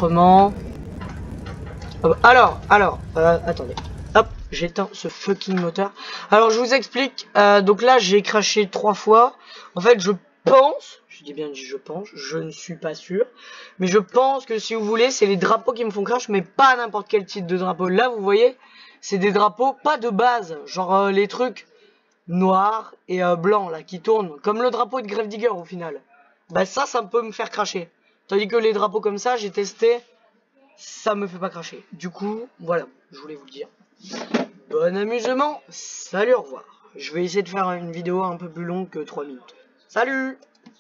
enregistrement. Alors, attendez. Hop, j'éteins ce fucking moteur. Alors, je vous explique. Donc là, j'ai craché 3 fois. En fait, je pense, je dis bien dit je pense, je ne suis pas sûr. Mais je pense que si vous voulez, c'est les drapeaux qui me font crash, mais pas n'importe quel type de drapeau. Là, vous voyez, c'est des drapeaux pas de base. Genre les trucs noirs et blancs, là, qui tournent. Comme le drapeau de Gravedigger, au final. Bah ça peut me faire cracher. Tandis que les drapeaux comme ça, j'ai testé, ça me fait pas cracher. Du coup, voilà, je voulais vous le dire. Bon amusement, salut, au revoir. Je vais essayer de faire une vidéo un peu plus longue que 3 minutes. Salut!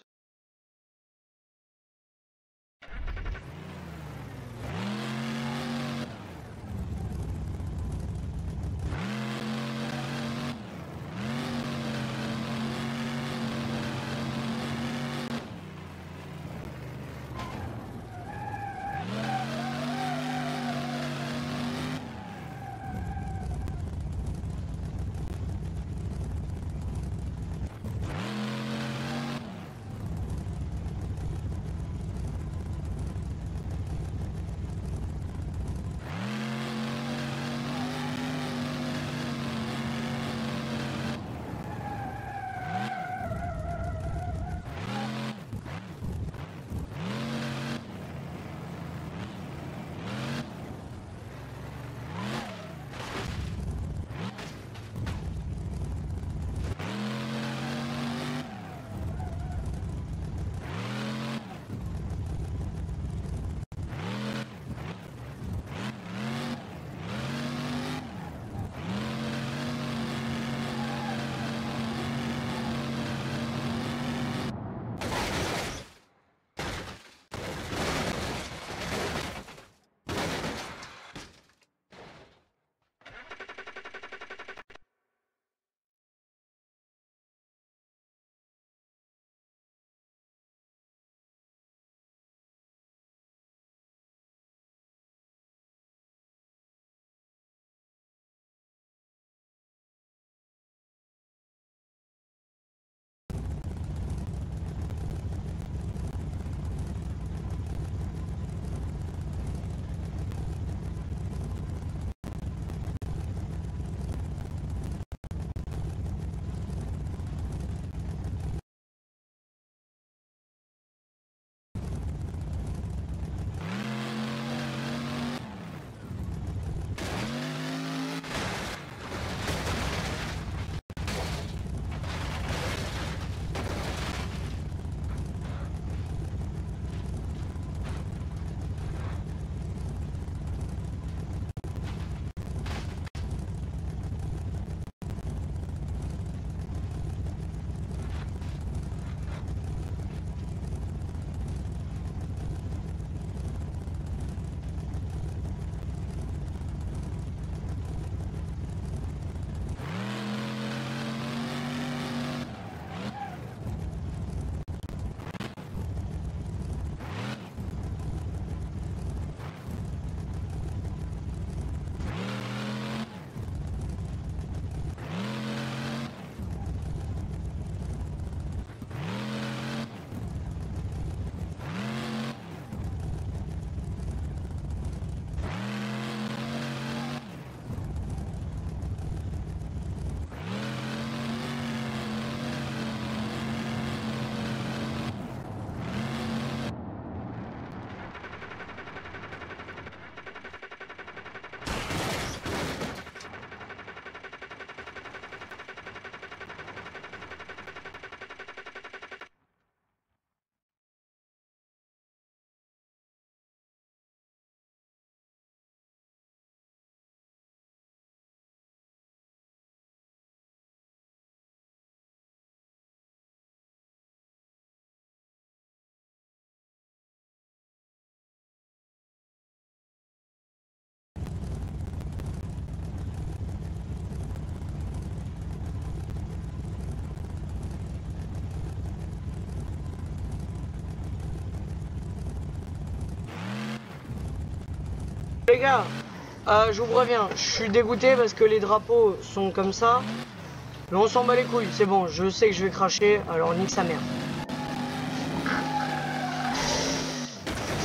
Les gars, je vous préviens, je suis dégoûté parce que les drapeaux sont comme ça. Mais on s'en bat les couilles, c'est bon, je sais que je vais cracher, alors nique sa mère.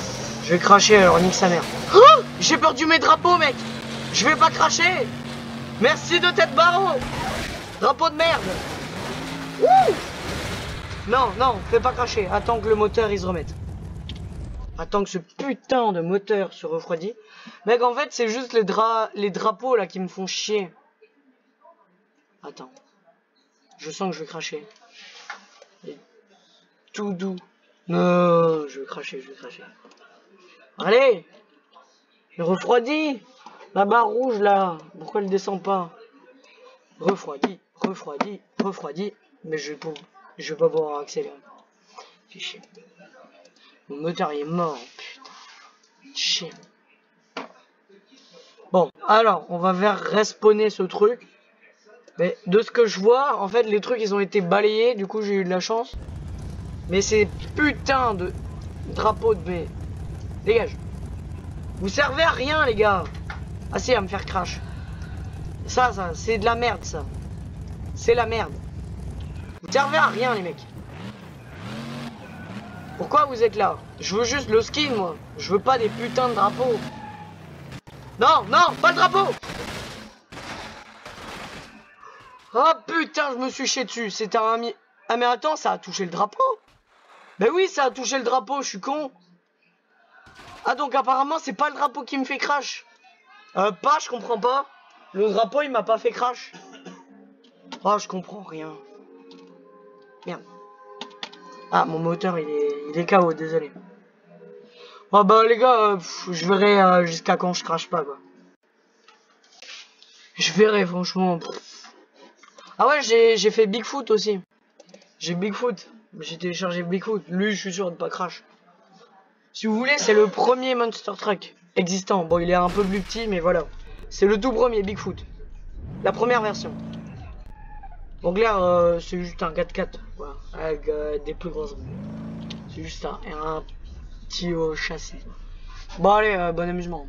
Je vais cracher alors, nique sa mère. Oh, j'ai perdu mes drapeaux, mec. Je vais pas cracher. Merci de tête barreau. Drapeau de merde. Wouh. Non, non, fais pas cracher. Attends que le moteur il se remette. Attends que ce putain de moteur se refroidit. Mec, en fait, c'est juste les drapeaux là qui me font chier. Attends. Je sens que je vais cracher. Tout doux. Non, je vais cracher, je vais cracher. Allez. Il refroidit. La barre rouge là. Pourquoi elle descend pas? Refroidit, refroidit, refroidit. Mais je vais pas pouvoir accélérer. Fais chier. Mon moteur il est mort. Putain. Chier. Bon, alors, on va vers respawner ce truc. Mais de ce que je vois, en fait, les trucs, ils ont été balayés. Du coup, j'ai eu de la chance. Mais ces putains de drapeaux de mes... Dégage. Vous servez à rien, les gars. Ah si, à me faire crash. Ça, c'est de la merde, ça. C'est la merde. Vous servez à rien, les mecs. Pourquoi vous êtes là? Je veux juste le skin, moi. Je veux pas des putains de drapeaux. Non, non, pas le drapeau. Oh putain, je me suis chié dessus. C'était un ami. Ah mais attends, ça a touché le drapeau. Ben oui, ça a touché le drapeau, je suis con. Ah donc apparemment, c'est pas le drapeau qui me fait crash. Pas, je comprends pas. Le drapeau, il m'a pas fait crash. Oh, je comprends rien. Merde. Ah, mon moteur, il est KO, désolé. Oh bah les gars, je verrai jusqu'à quand je crache pas, quoi. Je verrai, franchement. Ah ouais, j'ai fait Bigfoot aussi. J'ai Bigfoot. J'ai téléchargé Bigfoot. Lui, je suis sûr de pas crash. Si vous voulez, c'est le premier Monster Truck existant. Bon, il est un peu plus petit, mais voilà. C'est le tout premier Bigfoot. La première version. Donc là, c'est juste un 4x4. Voilà, avec des plus grosses roues. C'est juste un petit châssis. Bon allez, bon amusement.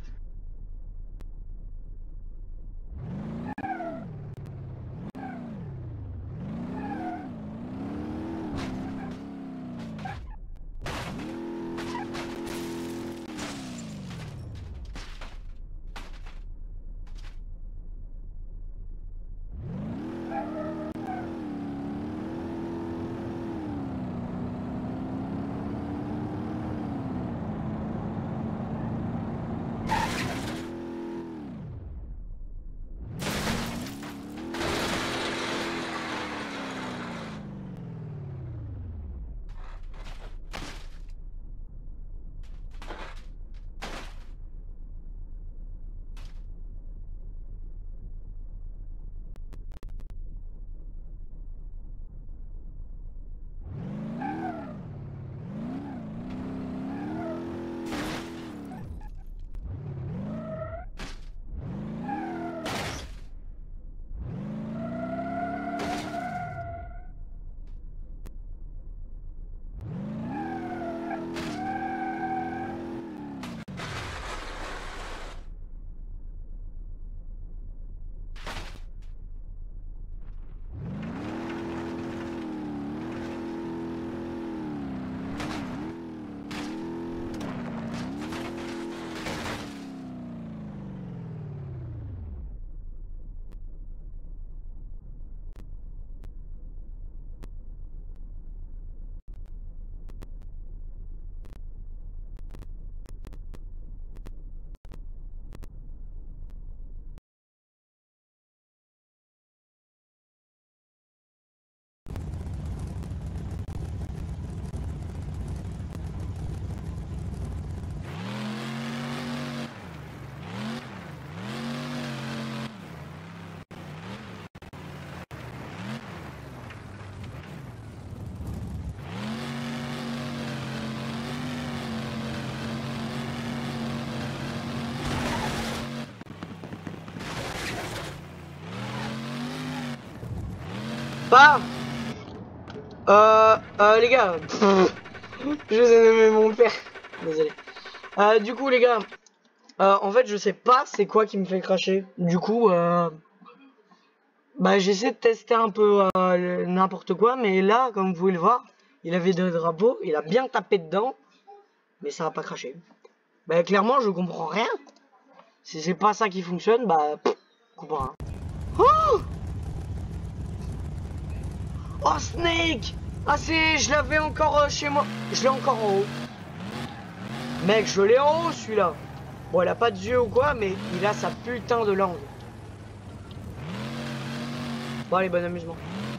Pas les gars, je vous ai nommé mon père. Désolé. Du coup, les gars, en fait, je sais pas c'est quoi qui me fait cracher. Du coup, bah, j'essaie de tester un peu n'importe quoi, mais là, comme vous pouvez le voir, il avait deux drapeaux, il a bien tapé dedans. mais ça va pas cracher. Bah clairement je comprends rien. Si c'est pas ça qui fonctionne, bah je comprends rien. Oh, oh Snake. Ah c'est, je l'avais encore chez moi. Je l'ai encore en haut. Mec, je l'ai en haut celui-là. Bon, il a pas de yeux ou quoi, mais il a sa putain de langue. Bon allez, bon amusement.